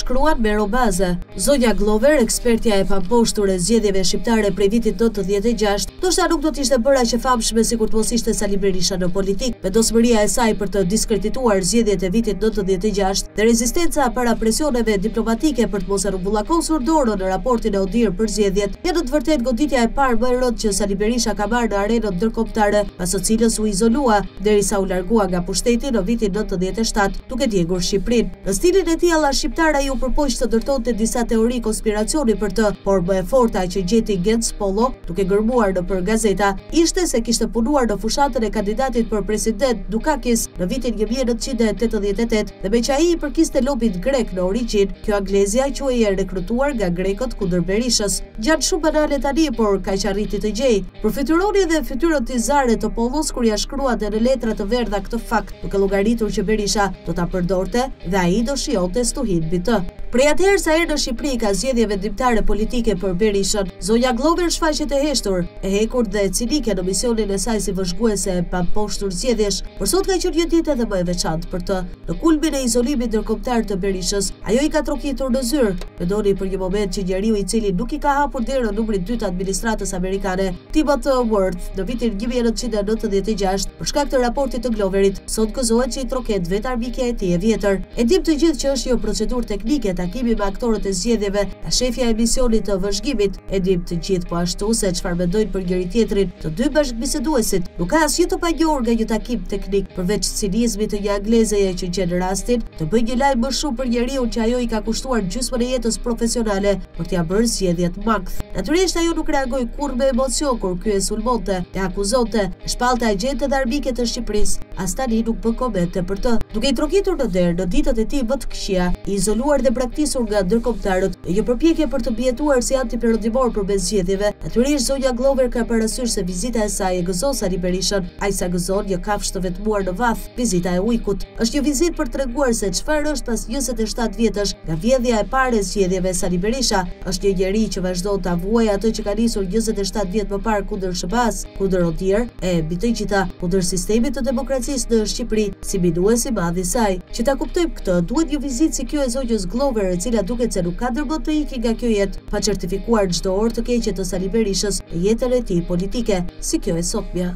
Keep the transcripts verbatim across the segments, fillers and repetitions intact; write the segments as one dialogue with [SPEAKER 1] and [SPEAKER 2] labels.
[SPEAKER 1] shkruan me robaze. Zonja Glover, ekspertja e pamposhtur e zgjedhjeve shqiptare prej vitit nëntëdhjetë e gjashtë, ndoshta nuk do të ishte bërë aq e famshme sikur të mos ishte Sali Berisha në politik. Vendosmëria e saj për të diskredituar zgjedhjet e vitit nëntëdhjetë e gjashtë dhe rezistenca para presioneve diplomatike për të mos rrumbullakosur dorën në raportin e Odir për zgjedhjet, janë në të vërtetë goditja e parë më e rëndë që Sali Berisha ka marrë në arenën ndërkombëtare, pas së cilës u izolua derisa u largua nga pushteti në vitin nëntëdhjetë e shtatë, duke djegur Shqipërinë. Në stilin e tij alla shqiptar ai u përpoq të ndërtonte disa teori konspiracioni për të, por më e forta që gjeti Gens Pollo, duke gërmuar nëpër gazeta, ishte se kishte punuar në fushatën e kandidatit për president Dukakis në vitin një mijë e nëntëqind e tetëdhjetë e tetë, dhe me që ai i përkiste lobit grek në origjinë, kjo anglezja quhej e rekrutuar nga grekët kundër Berishës. Gjatë shumë banale tani, por kaq arriti të gjej. Përfytyroni dhe fytyrën tizare të Pollos kur ja shkruante në letra të verdha këtë fakt, duke llogaritur që Berisha do ta përdorte dhe ai do shionte stuhin mbi të. Prej atëherë sa erdhi në Shqipëri ka zgjedhje vendimtare politike për Berishën. Zonja Glover shfaqet e heshtur, e hekur dhe cinike në misionin e saj si vëzhguese e pamposhtur zgjedhjesh, por sot ka qenë një ditë edhe më e veçantë për të. Në kulmin e izolimit ndërkombëtar të Berishës, ajo i ka trokitur në zyrë. Mendoni për një moment që njeriu i cili nuk i ka hapur derën numrit dy të administratës amerikane, Timothy Worth, në vitin një mijë e nëntëqind e nëntëdhjetë e gjashtë, për shkak të raportit të Gloverit, sot gëzohet që i troket vetë armikja e tij e vjetër. E dim të gjithë që është një procedurë teknike takimi me aktorët e zgjedhjeve, nga shefja e misionit të vëzhgimit. E dim të gjithë po ashtu se çfarë mendojnë për njëri tjetrin të dy bashkëbiseduesit. Nuk ka asgjë të panjohur nga një takim teknik, përveç cinizmit të një anglezeje që gjen rastin të bëjë një lajm më shumë për njeriu që ajo i ka kushtuar gjysmën e jetës profesionale për t'ia bërë zgjedhjet mangth. Natyrisht ajo nuk reagoi kurrë me emocion kur ky e sulmonte, e akuzonte, e shpallte agjentë dhe arbike të Shqipërisë. As tani nuk bën komente për të. Duke i trokitur në derë në ditët e tij më të këqija, i izoluar dhe braktisur nga ndërkombëtarët, në një përpjekje për të mbijetuar si antiperëndimor përmes zgjedhjeve, natyrisht zonja Glover ka parasysh se vizita e saj e gëzon Sali Berishën, aq sa gëzon një kafshë të vetmuar në vath, vizita e ujkut. Është një vizitë për treguar se çfarë është pas njëzet e shtatë vjetësh nga vjedhja e parë e zgjedhjeve. Sali Berisha është një njeri që vazhdon ta vuajë atë që ka nisur njëzet e shtatë vjet më parë kundër S B A-s, kundër Odir, e mbi të gjitha kundër sistemit të demokracisë në Shqipëri, si minues i madh i saj. Që ta kuptojmë këtë, duhet një vizitë si kjo e zonjës Glover, e cila duket se nuk ka ndërmend të ikë nga kjo jetë, pa certifikuar çdo orë të keqe të Sali Berishës në jetën e tij politike, si kjo e sotmja.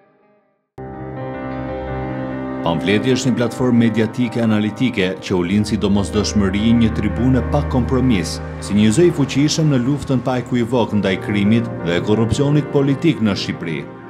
[SPEAKER 2] Pamfleti është një platformë mediatike analitike që u lind si domosdoshmëri një tribune pa kompromis, si një zë i fuqishëm në luftën pa ekuivok ndaj krimit dhe korrupsionit politik në Shqipëri.